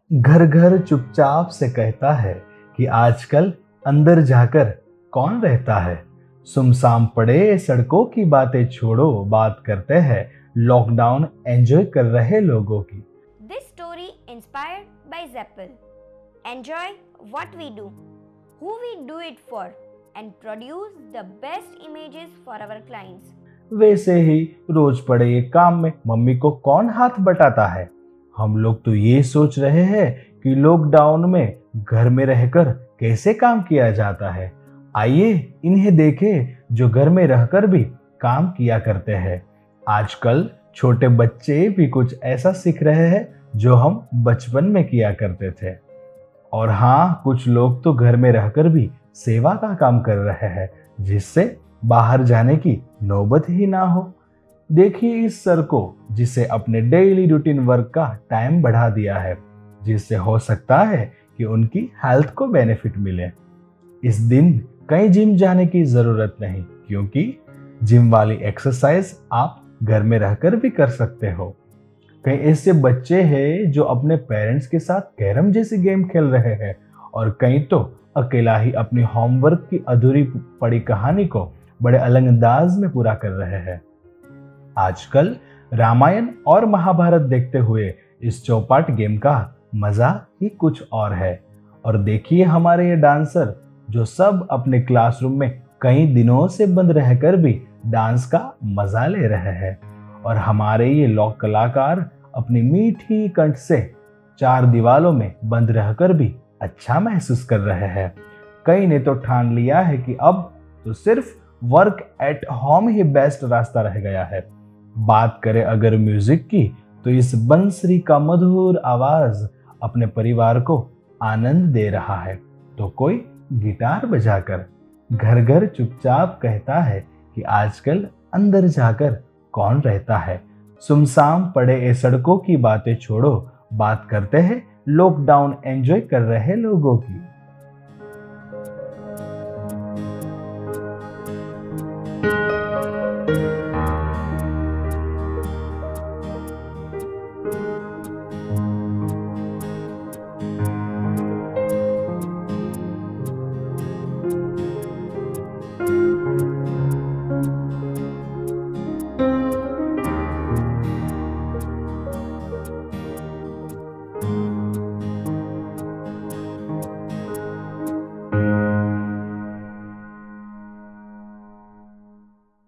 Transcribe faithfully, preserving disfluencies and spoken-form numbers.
घर घर चुपचाप से कहता है कि आजकल अंदर जाकर कौन रहता है। सुमसाम पड़े सड़कों की बातें छोड़ो, बात करते हैं लॉकडाउन एंजॉय कर रहे लोगों की। This story inspired by zappl. Enjoy what we do, who we do it for, and produce the best images for our clients. वैसे ही रोज पड़े ये काम में मम्मी को कौन हाथ बटाता है। हम लोग तो ये सोच रहे हैं कि लॉकडाउन में घर में रहकर कैसे काम किया जाता है। आइए इन्हें देखें जो घर में रहकर भी काम किया करते हैं। आजकल छोटे बच्चे भी कुछ ऐसा सीख रहे हैं जो हम बचपन में किया करते थे। और हाँ, कुछ लोग तो घर में रहकर भी सेवा का काम कर रहे हैं जिससे बाहर जाने की नौबत ही ना हो। देखिए इस सर को जिसे अपने डेली रूटीन वर्क का टाइम बढ़ा दिया है, जिससे हो सकता है कि उनकी हेल्थ को बेनिफिट मिले। इस दिन कहीं जिम जाने की जरूरत नहीं, क्योंकि जिम वाली एक्सरसाइज आप घर में रहकर भी कर सकते हो। कई ऐसे बच्चे हैं जो अपने पेरेंट्स के साथ कैरम जैसी गेम खेल रहे हैं, और कई तो अकेला ही अपनी होमवर्क की अधूरी पड़ी कहानी को बड़े अलग अंदाज में पूरा कर रहे हैं। आजकल रामायण और महाभारत देखते हुए इस चौपाट गेम का मजा ही कुछ और है। और देखिए हमारे ये डांसर जो सब अपने क्लासरूम में कई दिनों से बंद रहकर भी डांस का मजा ले रहे हैं। और हमारे ये लोक कलाकार अपनी मीठी कंठ से चार दीवारों में बंद रहकर भी अच्छा महसूस कर रहे हैं। कई ने तो ठान लिया है कि अब तो सिर्फ वर्क एट होम ही बेस्ट रास्ता रह गया है। बात करें अगर म्यूजिक की, तो इस बंसरी का मधुर आवाज अपने परिवार को आनंद दे रहा है, तो कोई गिटार बजाकर घर घर चुपचाप कहता है कि आजकल अंदर जाकर कौन रहता है। सुमसाम पड़े ए सड़कों की बातें छोड़ो, बात करते हैं लॉकडाउन एंजॉय कर रहे लोगों की।